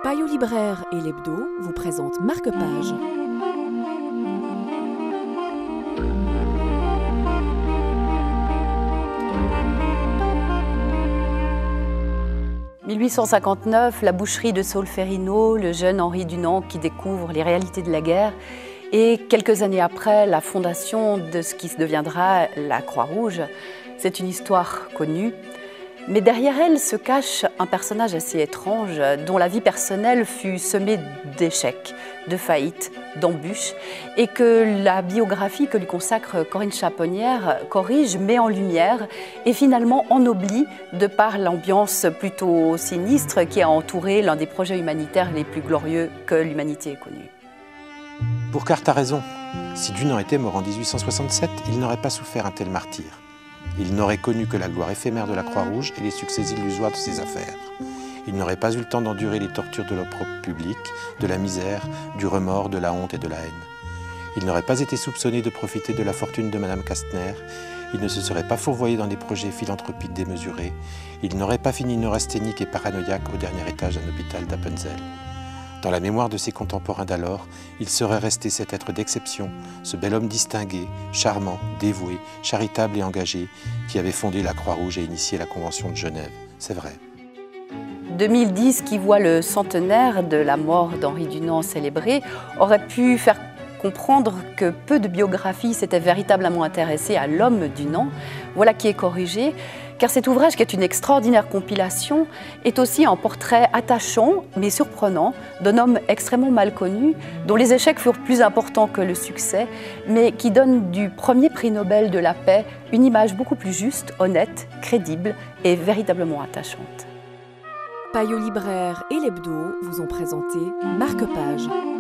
Payot Libraire et l'Hebdo vous présentent Marque-Page. « 1859, la boucherie de Solferino, le jeune Henri Dunant qui découvre les réalités de la guerre et quelques années après, la fondation de ce qui deviendra la Croix-Rouge. C'est une histoire connue. Mais derrière elle se cache un personnage assez étrange dont la vie personnelle fut semée d'échecs, de faillites, d'embûches et que la biographie que lui consacre Corinne Chaponnière corrige, met en lumière et finalement ennoblit de par l'ambiance plutôt sinistre qui a entouré l'un des projets humanitaires les plus glorieux que l'humanité ait connu. Burckhardt a raison. Si Dunant était mort en 1867, il n'aurait pas souffert un tel martyre. Il n'aurait connu que la gloire éphémère de la Croix-Rouge et les succès illusoires de ses affaires. Il n'aurait pas eu le temps d'endurer les tortures de l'opprobre public, de la misère, du remords, de la honte et de la haine. Il n'aurait pas été soupçonné de profiter de la fortune de Madame Kastner. Il ne se serait pas fourvoyé dans des projets philanthropiques démesurés. Il n'aurait pas fini neurasthénique et paranoïaque au dernier étage d'un hôpital d'Appenzell. Dans la mémoire de ses contemporains d'alors, il serait resté cet être d'exception, ce bel homme distingué, charmant, dévoué, charitable et engagé, qui avait fondé la Croix-Rouge et initié la Convention de Genève. C'est vrai. 2010, qui voit le centenaire de la mort d'Henri Dunant célébré, aurait pu faire comprendre que peu de biographies s'étaient véritablement intéressées à l'homme Dunant. Voilà qui est corrigé, car cet ouvrage, qui est une extraordinaire compilation, est aussi un portrait attachant, mais surprenant, d'un homme extrêmement mal connu, dont les échecs furent plus importants que le succès, mais qui donne du premier prix Nobel de la paix une image beaucoup plus juste, honnête, crédible et véritablement attachante. Payot Libraire et l'Hebdo vous ont présenté Marque-Page.